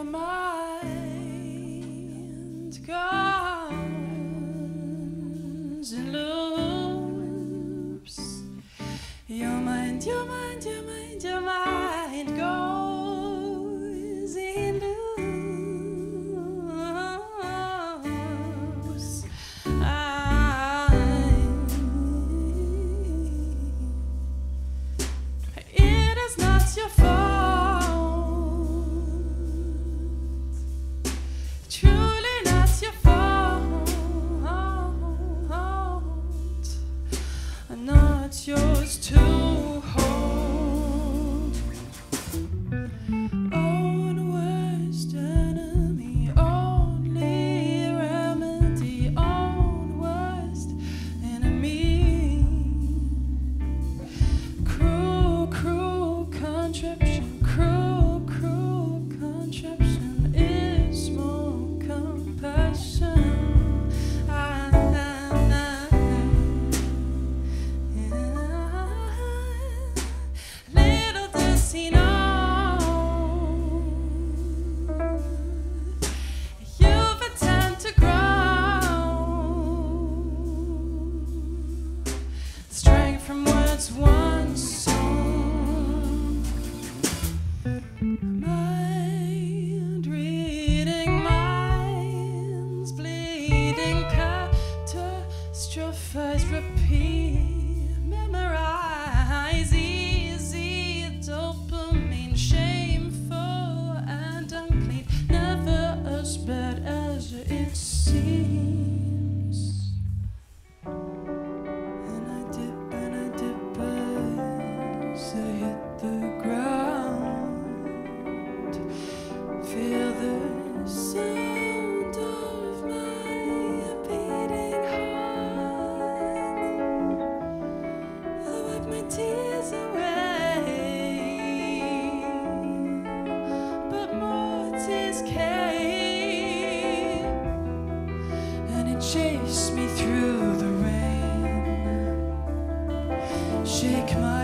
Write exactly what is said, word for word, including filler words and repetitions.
your mind goes in loops. Your mind, your mind, your mind, your mind goes in loops. I, it is not your fault, truly not your fault, not yours to hold. Own worst enemy, only remedy, own worst enemy. Cruel, cruel contraption, cruel, cruel contraption is more compassion. I, little does he know, you've a time to grow. Strength from words once sown. Mind reading minds, bleeding, catastrophize, repeat, memorize, easy dopamine, shameful and unclean, never as bad as it seems. And I dip and I dip as I hit the ground. Feel the sound of my beating heart. I wipe my tears away, but more tears came, and it chased me through the rain. Shake my